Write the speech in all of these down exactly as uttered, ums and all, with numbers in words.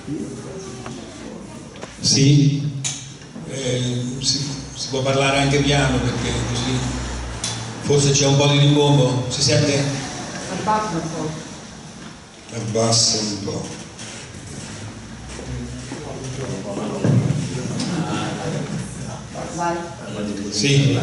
Sì, eh, si, si può parlare anche piano perché così forse c'è un po' di rimbombo. Si sente? Abbassa un po'. Abbassa un po'. Vai. Sì.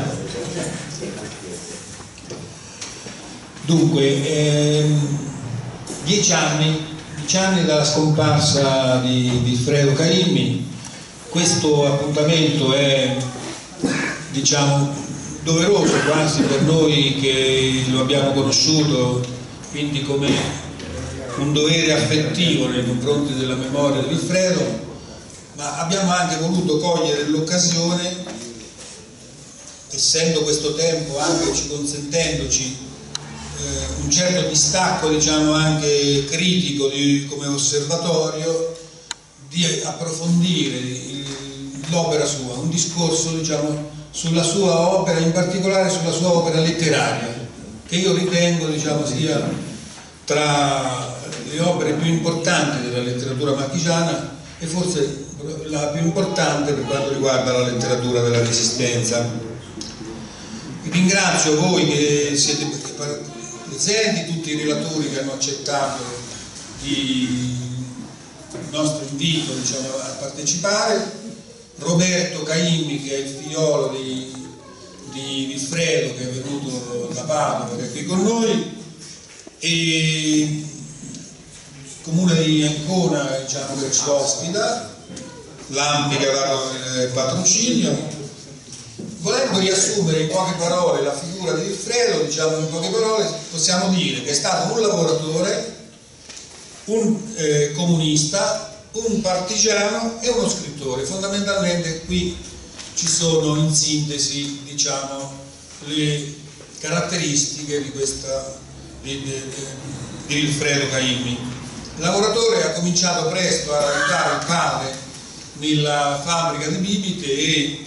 Dunque, ehm, dieci anni, dieci anni dalla scomparsa di, di Fredo Caimmi. Questo appuntamento è, diciamo, doveroso quasi per noi che lo abbiamo conosciuto, quindi come un dovere affettivo nei confronti della memoria di Fredo, ma abbiamo anche voluto cogliere l'occasione, essendo questo tempo anche ci consentendoci eh, un certo distacco, diciamo anche critico di, come osservatorio, di approfondire l'opera sua, un discorso, diciamo, sulla sua opera, in particolare sulla sua opera letteraria, che io ritengo, diciamo, sia tra le opere più importanti della letteratura marchigiana e forse la più importante per quanto riguarda la letteratura della Resistenza. Ringrazio voi che siete presenti, tutti i relatori che hanno accettato il nostro invito, diciamo, a partecipare, Roberto Caimmi che è il figliolo di, di Vilfredo, che è venuto da Padova, che è qui con noi, e il comune di Ancona, diciamo, che ci ospita, l'Ampi che ha dato il patrocinio. Volendo riassumere in poche parole la figura di Vilfredo, diciamo in poche parole, possiamo dire che è stato un lavoratore, un eh, comunista, un partigiano e uno scrittore. Fondamentalmente qui ci sono in sintesi, diciamo, le caratteristiche di questa di, di, di Vilfredo Caimmi. Il lavoratore ha cominciato presto a aiutare il padre nella fabbrica di bibite e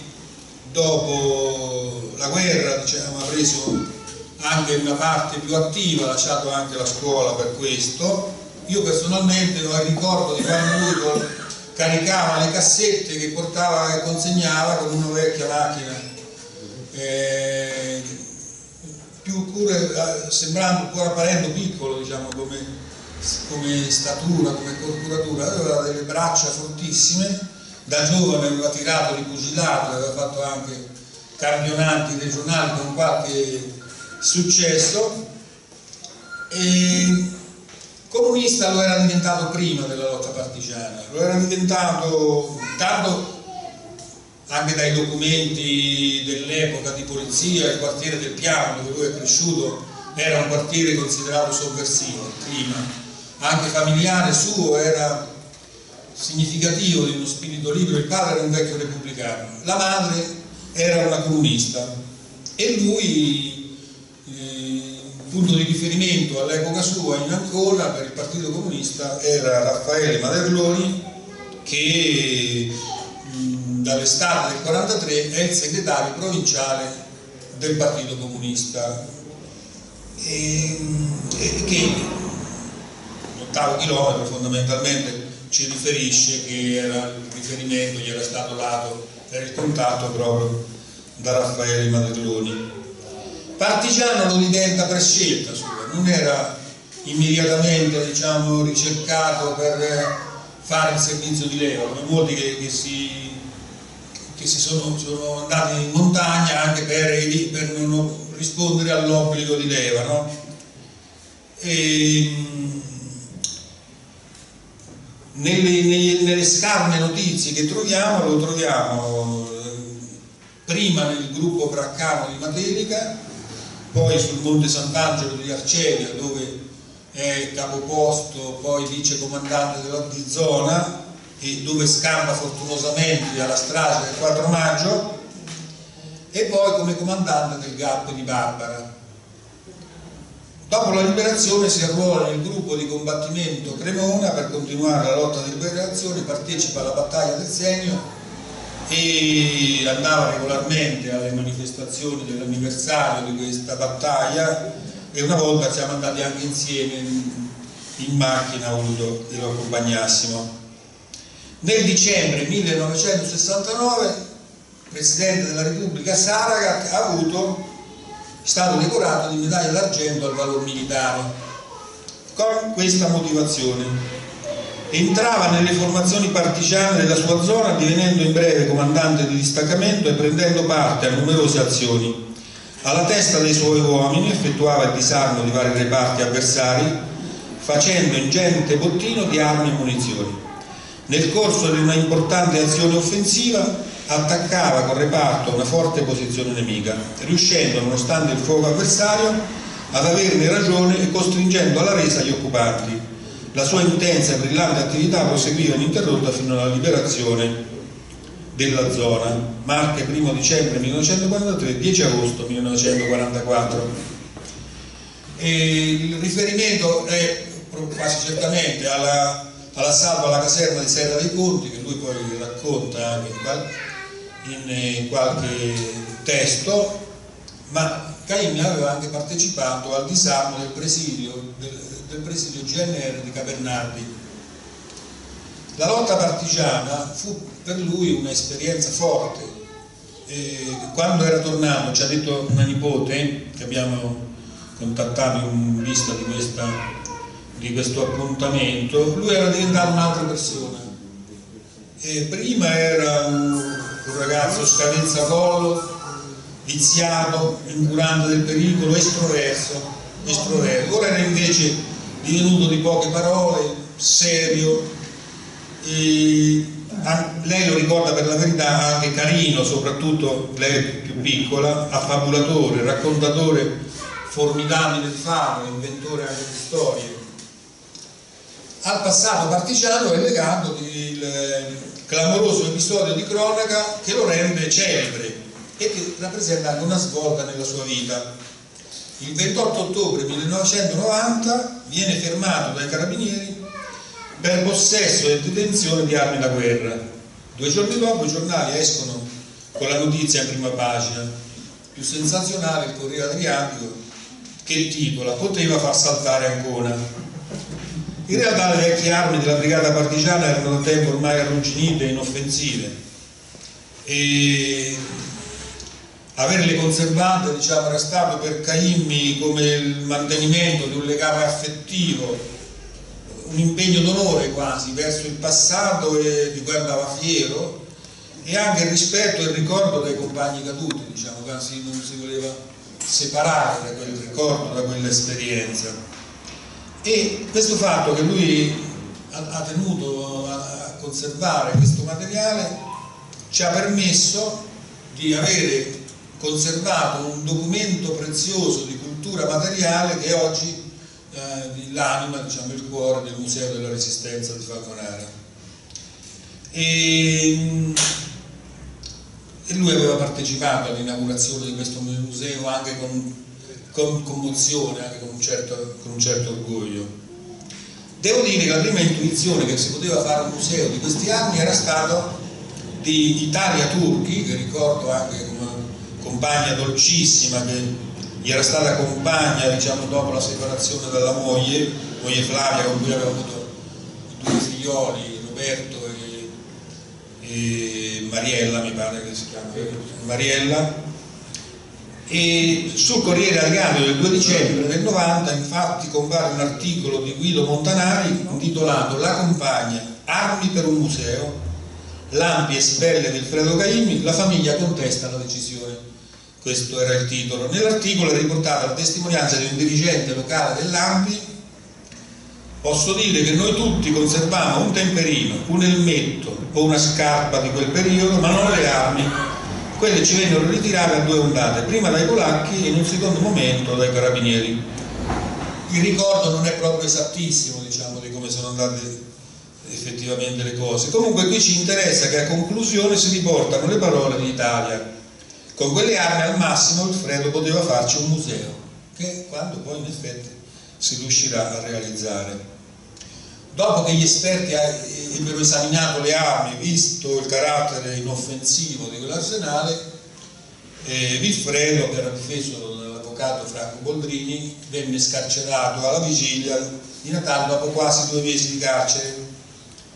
dopo la guerra, diciamo, ha preso anche una parte più attiva, ha lasciato anche la scuola per questo. Io personalmente ho il ricordo di quando lui caricava le cassette che portava e consegnava con una vecchia macchina, eh, più cure, sembrando pur apparendo piccolo, diciamo, come, come statura, come corporatura, aveva delle braccia fortissime. Da giovane aveva tirato di pugilato, aveva fatto anche campionati regionali con qualche successo, e comunista lo era diventato prima della lotta partigiana, lo era diventato tanto anche dai documenti dell'epoca di polizia. Il quartiere del Piano, dove lui è cresciuto, era un quartiere considerato sovversivo. Il clima anche familiare suo era significativo di uno spirito libero. Il padre era un vecchio repubblicano, la madre era una comunista e lui, eh, punto di riferimento all'epoca sua in Ancona per il Partito Comunista era Raffaele Maderloni, che mh, dall'estate del quarantatré è il segretario provinciale del Partito Comunista, e, e che l'ottavo chilometro fondamentalmente ci riferisce che era il riferimento, gli era stato dato per il contatto proprio da Raffaele Maderloni. Partigiano lo diventa per scelta sua, non era immediatamente, diciamo, ricercato per fare il servizio di leva, come molti che, che, si, che si sono, sono andati in montagna anche per, per non rispondere all'obbligo di leva, no? E, Nelle, nelle, nelle scarne notizie che troviamo, lo troviamo eh, prima nel gruppo Braccano di Matelica, poi sul Monte Sant'Angelo di Arcelia, dove è capoposto, poi vice comandante della di zona, e dove scampa fortunosamente alla strage del quattro maggio, e poi come comandante del G A P di Barbara. Dopo la liberazione si arruola nel gruppo di combattimento Cremona per continuare la lotta di liberazione, partecipa alla battaglia del Senio e andava regolarmente alle manifestazioni dell'anniversario di questa battaglia, e una volta siamo andati anche insieme in, in macchina, ho voluto che lo accompagnassimo. Nel dicembre millenovecentosessantanove, il Presidente della Repubblica Saragat ha avuto, è stato decorato di medaglia d'argento al valor militare, con questa motivazione. Entrava nelle formazioni partigiane della sua zona, divenendo in breve comandante di distaccamento e prendendo parte a numerose azioni. Alla testa dei suoi uomini effettuava il disarmo di vari reparti avversari, facendo ingente bottino di armi e munizioni. Nel corso di una importante azione offensiva attaccava col reparto una forte posizione nemica, riuscendo, nonostante il fuoco avversario, ad averne ragione e costringendo alla resa gli occupanti. La sua intensa e brillante attività proseguiva ininterrotta fino alla liberazione della zona, Marche primo dicembre millenovecentoquarantatré, dieci agosto millenovecentoquarantaquattro. E il riferimento è quasi certamente alla, all'assalto alla caserma di Serra dei Conti, che lui poi racconta anche in, qual, in, in qualche testo, ma Caimmi aveva anche partecipato al disarmo del presidio, del, del presidio G N R di Capernardi. La lotta partigiana fu per lui un'esperienza forte. E quando era tornato, ci ha detto una nipote che abbiamo contattato in vista di, questa, di questo appuntamento, lui era diventato un'altra persona. E prima era un, un ragazzo scadenzacollo, viziato, incurante del pericolo, estroverso, estroverso. Ora era invece divenuto di poche parole, serio, e lei lo ricorda per la verità anche carino, soprattutto lei più piccola, affabulatore, raccontatore formidabile di fame, inventore anche di storie. Al passato partigiano è legato il clamoroso episodio di cronaca che lo rende celebre e che rappresenta anche una svolta nella sua vita. Il ventotto ottobre millenovecentonovanta viene fermato dai carabinieri per possesso e detenzione di armi da guerra. Due giorni dopo i giornali escono con la notizia in prima pagina, più sensazionale il Corriere Adriatico, che titola "Poteva far saltare Ancona". In realtà le vecchie armi della brigata partigiana erano da tempo ormai arrugginite e inoffensive, e averle conservate, diciamo, era stato per Caimmi come il mantenimento di un legame affettivo, un impegno d'onore quasi verso il passato e di cui andava fiero, e anche il rispetto e il ricordo dei compagni caduti, diciamo, quasi non si voleva separare da quel ricordo, da quell'esperienza. E questo fatto che lui ha, ha tenuto a, a conservare questo materiale ci ha permesso di avere conservato un documento prezioso di cultura materiale che oggi eh, l'anima, diciamo, il cuore del Museo della Resistenza di Falconara. E, e lui aveva partecipato all'inaugurazione di questo museo anche con, con commozione, anche con un, certo, con un certo orgoglio. Devo dire che la prima intuizione che si poteva fare un museo di questi anni era stato di Italia Turchi, che ricordo anche come compagna dolcissima, che gli era stata compagna, diciamo, dopo la separazione dalla moglie, moglie Flavia, con cui aveva avuto due figlioli, Roberto e, e Mariella, mi pare che si chiama Mariella. E sul Corriere Adriatico del due dicembre del novanta infatti compare un articolo di Guido Montanari intitolato "La compagna, armi per un museo, Lampi e spelle di Alfredo Caimmi, la famiglia contesta la decisione". Questo era il titolo. Nell'articolo è riportata la testimonianza di un dirigente locale dell'Ampi: "Posso dire che noi tutti conservavamo un temperino, un elmetto o una scarpa di quel periodo, ma non le armi. Quelle ci vennero ritirate a due ondate, prima dai polacchi e in un secondo momento dai carabinieri". Il ricordo non è proprio esattissimo, diciamo, di come sono andate effettivamente le cose. Comunque qui ci interessa che a conclusione si riportano le parole di Italia: "Con quelle armi al massimo Alfredo poteva farci un museo", che quando poi in effetti si riuscirà a realizzare. Dopo che gli esperti ebbero esaminato le armi, visto il carattere inoffensivo di quell'arsenale, eh, Vilfredo, che era difeso dall'avvocato Franco Boldrini, venne scarcerato alla vigilia di Natale dopo quasi due mesi di carcere.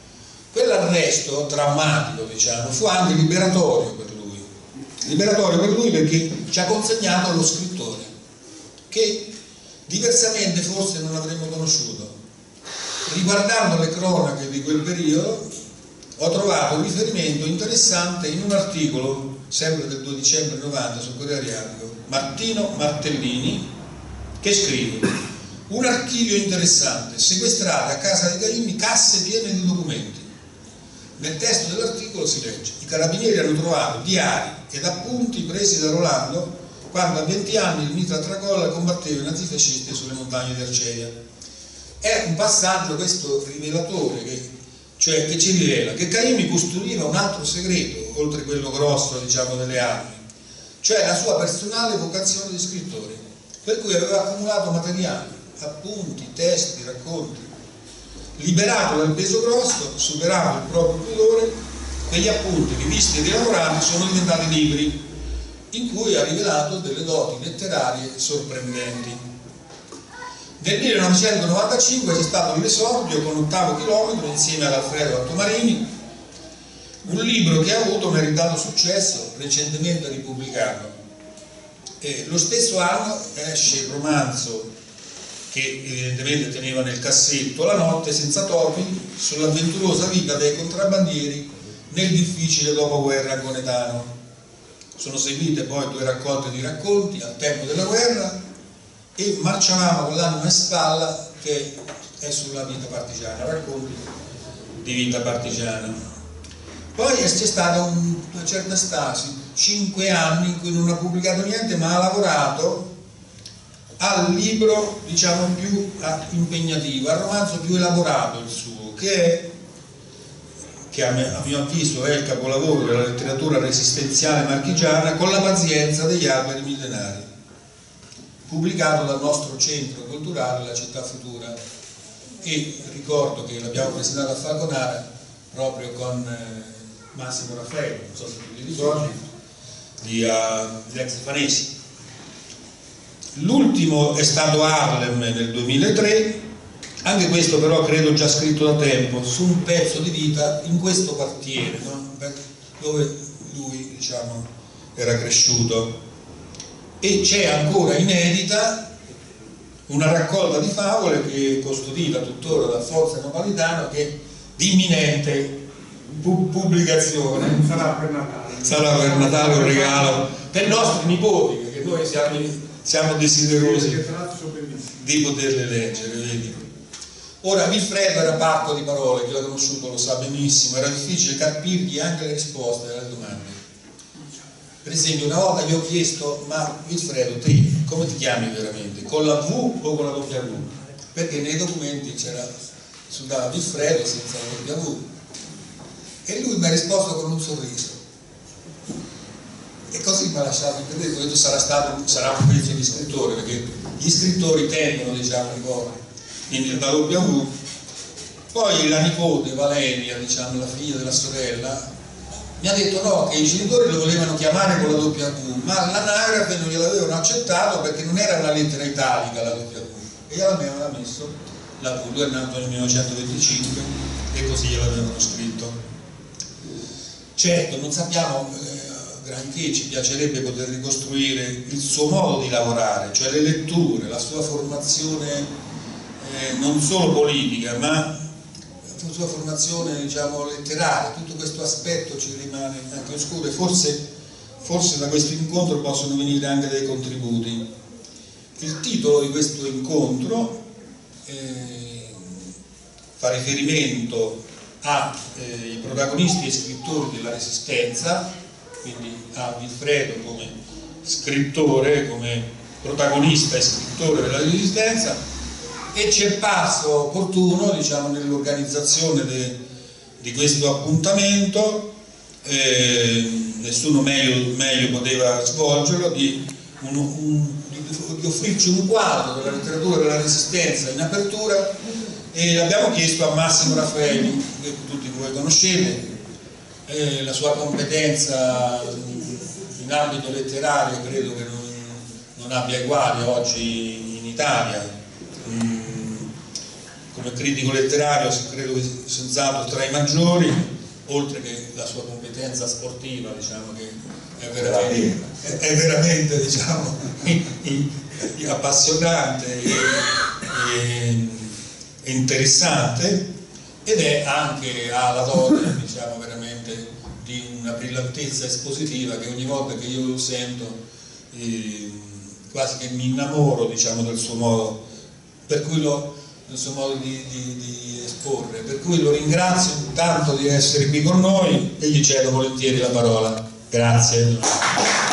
Quell'arresto drammatico, diciamo, fu anche liberatorio per lui, liberatorio per lui perché ci ha consegnato lo scrittore, che diversamente forse non avremmo conosciuto. Riguardando le cronache di quel periodo, ho trovato un riferimento interessante in un articolo, sempre del due dicembre novanta, sul Corriere Adriatico, Martino Martellini, che scrive: un archivio interessante, sequestrate a casa di Caimi casse piene di documenti. Nel testo dell'articolo si legge: i carabinieri hanno trovato diari ed appunti presi da Rolando quando a venti anni il mitra Tracolla combatteva i nazifascisti sulle montagne di Arceia. È un passaggio, questo, rivelatore, che, cioè, che ci rivela che Caimi custodiva un altro segreto, oltre quello grosso, diciamo, delle armi, cioè la sua personale vocazione di scrittore, per cui aveva accumulato materiali, appunti, testi, racconti. Liberato dal peso grosso, superato il proprio pudore, quegli appunti, rivisti e rielaborati, sono diventati libri, in cui ha rivelato delle doti letterarie sorprendenti. Nel millenovecentonovantacinque c'è stato l'esordio con Ottavo Chilometro insieme ad Alfredo Attomarini, un libro che ha avuto un meritato successo, recentemente ripubblicato. E lo stesso anno esce il romanzo che evidentemente teneva nel cassetto, La notte senza topi, sull'avventurosa vita dei contrabbandieri nel difficile dopoguerra anconetano. Sono seguite poi due raccolte di racconti al tempo della guerra e Marciavamo con l'anima in spalla, che è sulla vita partigiana, racconti di vita partigiana. Poi c'è stata un, una certa stasi, cinque anni in cui non ha pubblicato niente, ma ha lavorato al libro, diciamo, più impegnativo, al romanzo più elaborato il suo, che è, che a mio avviso è il capolavoro della letteratura resistenziale marchigiana, Con la pazienza degli alberi millenari, pubblicato dal nostro centro culturale, la Città Futura. E ricordo che l'abbiamo presentato a Falconara proprio con eh, Massimo Raffaello, non so se tu ti ricordi, di, uh, di ex Fanesi. L'ultimo è stato Harlem nel duemilatré, anche questo però credo già scritto da tempo, su un pezzo di vita in questo quartiere, no? Dove lui, diciamo, era cresciuto. E c'è ancora inedita una raccolta di favole che è custodita tuttora da Forza Napolitano, che è di imminente pu pubblicazione. Sarà per Natale. Sarà per Natale un regalo per i nostri nipoti, perché noi siamo... siamo desiderosi di poterle leggere, vedi? Ora, Vilfredo era parco di parole, chi l'ha conosciuto lo sa benissimo, era difficile capirgli anche le risposte alle domande. Per esempio, una volta gli ho chiesto: ma Vilfredo, te come ti chiami veramente? Con la V o con la doppia V? Perché nei documenti c'era su da Vilfredo senza la doppia V. E lui mi ha risposto con un sorriso. E così mi ha lasciato intendere, questo sarà stato sarà un pezzo di scrittore, perché gli scrittori tendono, diciamo, quindi la doppia V. Poi la nipote Valeria, diciamo, la figlia della sorella, mi ha detto no, che i genitori lo volevano chiamare con la doppia V, ma l'anagrafe non gliel'avevano accettato perché non era una lettera italica la doppia V, e gliela avevano messo la V. Lui è nato nel millenovecentoventicinque e così gliel'avevano scritto. Certo, non sappiamo eh, granché, ci piacerebbe poter ricostruire il suo modo di lavorare, cioè le letture, la sua formazione eh, non solo politica, ma la sua formazione, diciamo, letteraria. Tutto questo aspetto ci rimane anche oscuro e forse, forse da questo incontro possono venire anche dei contributi. Il titolo di questo incontro eh, fa riferimento ai eh, protagonisti e scrittori della Resistenza, quindi a Vilfredo come scrittore, come protagonista e scrittore della Resistenza, e ci è parso opportuno, diciamo, nell'organizzazione di questo appuntamento, eh, nessuno meglio, meglio poteva svolgerlo, di, un, un, di, di offrirci un quadro della letteratura della Resistenza in apertura, e abbiamo chiesto a Massimo Raffaelli, che tutti voi conoscete, eh, la sua competenza in ambito letterario credo che non, non abbia eguali oggi in Italia, mm, come critico letterario credo che senz'altro tra i maggiori, oltre che la sua competenza sportiva, diciamo che è veramente, è veramente diciamo, appassionante e, e, e interessante, ed è anche alla dote, diciamo, veramente di una brillantezza espositiva che ogni volta che io lo sento eh, quasi che mi innamoro, diciamo, del suo modo, per cui lo, del suo modo di, di, di esporre, per cui lo ringrazio tanto di essere qui con noi e gli cedo volentieri la parola. Grazie.